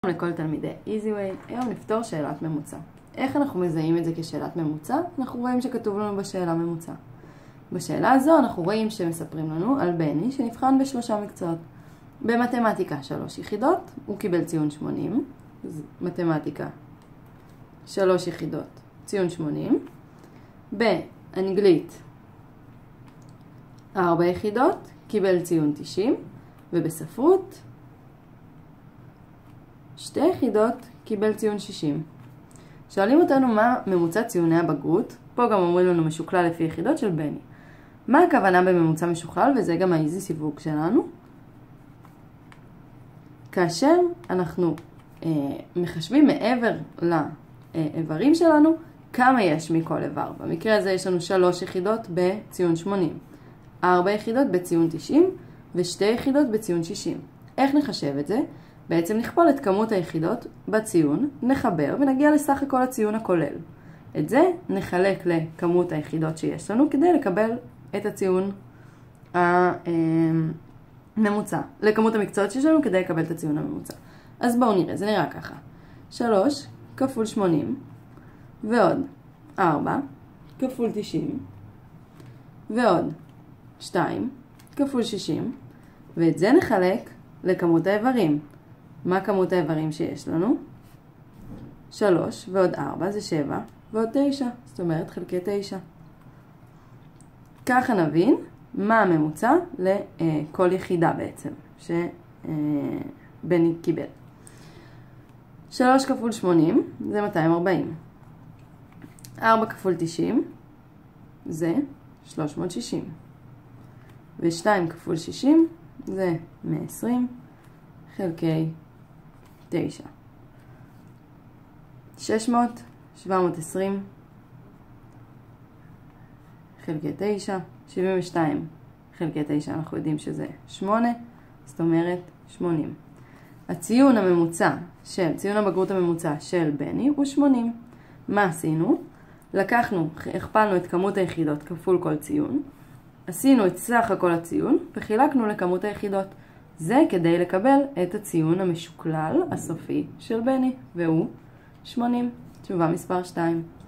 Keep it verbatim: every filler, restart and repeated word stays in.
לכל תלמידי EasyWay, היום נפתור שאלת ממוצע. איך אנחנו מזהים את זה כשאלת ממוצע? אנחנו רואים שכתוב לנו בשאלה ממוצע. בשאלה הזו אנחנו רואים שמספרים לנו על בני שנבחן בשלושה מקצועות. במתמטיקה שלוש יחידות, הוא קיבל ציון שמונים, אז מתמטיקה שלוש יחידות, ציון שמונים. באנגלית ארבע יחידות, קיבל ציון תשעים, ובספרות שתי יחידות, קיבל ציון שישים. שואלים אותנו מה ממוצע ציוני הבגרות, פה גם אומרים לנו משוקלל לפי יחידות של בני. מה הכוונה בממוצע משוקלל, וזה גם האיזי סיווג שלנו? כאשר אנחנו אה, מחשבים מעבר לאיברים שלנו, כמה יש מכל איבר. במקרה הזה יש לנו שלוש יחידות בציון שמונים, ארבע יחידות בציון תשעים, ושתי יחידות בציון שישים. איך נחשב את זה? בעצם נכפול את כמות היחידות בציון, נחבר ונגיע לסך הכל הציון הכולל. את זה נחלק לכמות היחידות שיש לנו כדי לקבל את הציון הממוצע. לכמות המקצועות שיש לנו כדי לקבל את הציון הממוצע. אז בואו נראה, זה נראה ככה. שלוש כפול שמונים ועוד ארבע כפול תשעים ועוד שתיים כפול שישים, ואת זה נחלק לכמות האיברים. מה כמות האיברים שיש לנו? שלוש ועוד ארבע זה שבע ועוד תשע, זאת אומרת חלקי תשע. ככה נבין מה הממוצע לכל יחידה בעצם שבני קיבל. שלוש כפול שמונים זה מאתיים וארבעים. ארבע כפול תשעים זה שלוש מאות ושישים. ו-שתיים כפול שישים זה מאה ועשרים חלקי תשע. שש מאות, שבע מאות ועשרים חלקי תשע. שבעים ושתיים חלקי תשע אנחנו יודעים שזה שמונה, זאת אומרת שמונים. הציון הממוצע של, ציון הבגרות הממוצע של בני הוא שמונים. מה עשינו? לקחנו, הכפלנו את כמות היחידות כפול כל ציון, עשינו את סך הכל הציון וחילקנו לכמות היחידות. זה כדי לקבל את הציון המשוקלל הסופי של בני, והוא שמונים. תשובה מספר שתיים.